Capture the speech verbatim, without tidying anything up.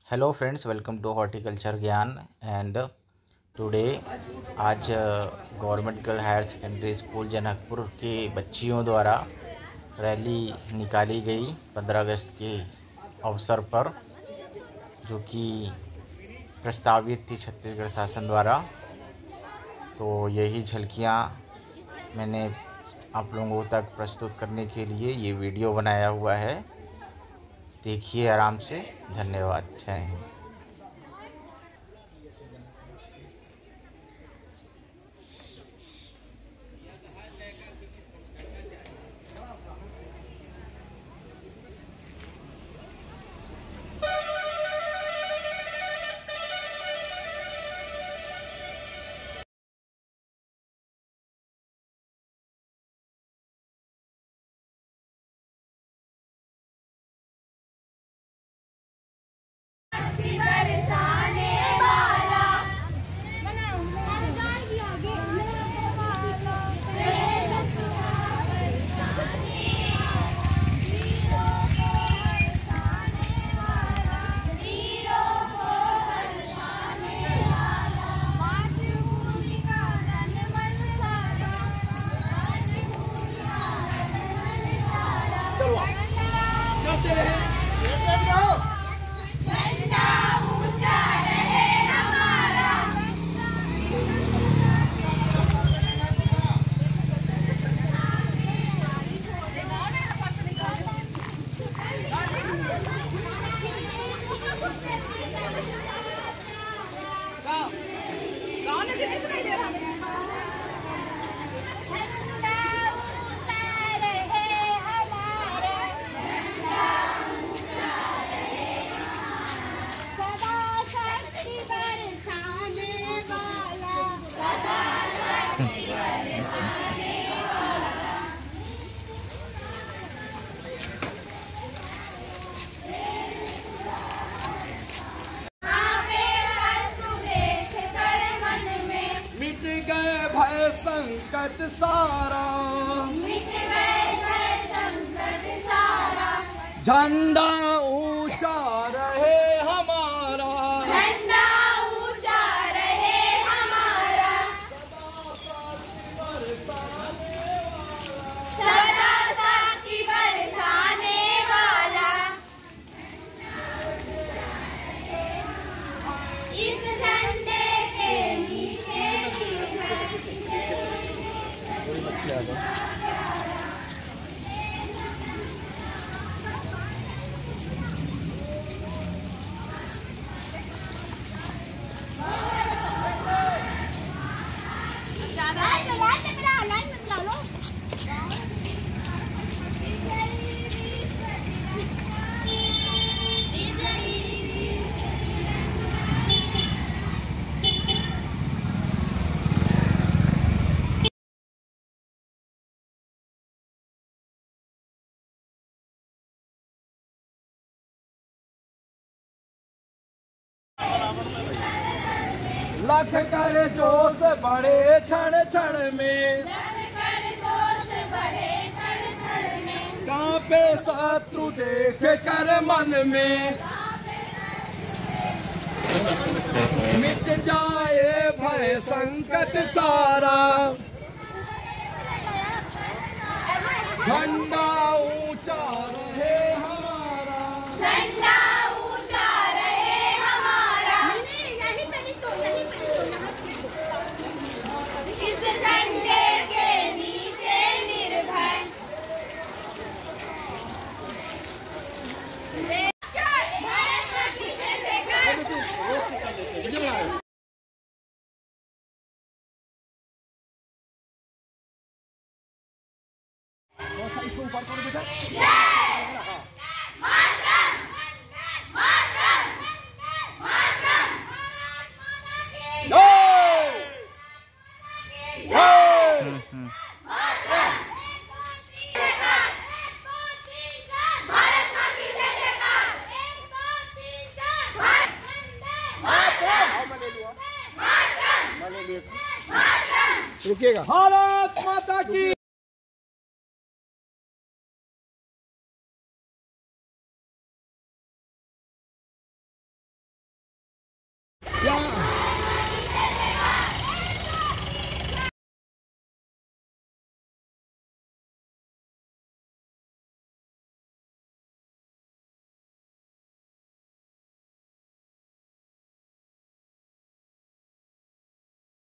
Hello friends, welcome to horticulture ज्ञान। And today आज government girl higher secondary school Janakpur के बच्चियों द्वारा रैली निकाली गई पंद्रह अगस्त के अवसर पर, जो कि प्रस्तावित थी छत्तीसगढ़ शासन द्वारा। तो यही झलकियाँ मैंने आप लोगों तक प्रस्तुत करने के लिए ये वीडियो बनाया हुआ है। देखिए आराम से। धन्यवाद। जय हिंद। भय संकट सारा, मिट गए भय संकट सारा, झंडा ऊंचा रहे हमारा, झंडा ऊंचा रहे हमारा, सदा साथी बरसाने वाला, इस झंडे के नीचे लख कर जोश बड़े क्षण क्षण में, कांपे शत्रु देख कर मन में, मिट जाए भय संकट सारा, झंडा ऊंचा रहे हमारा, झंडा ऊंचा रहे हमारा, इस झंडे के नीचे निर्भय रुकिएगा। भारत माता की या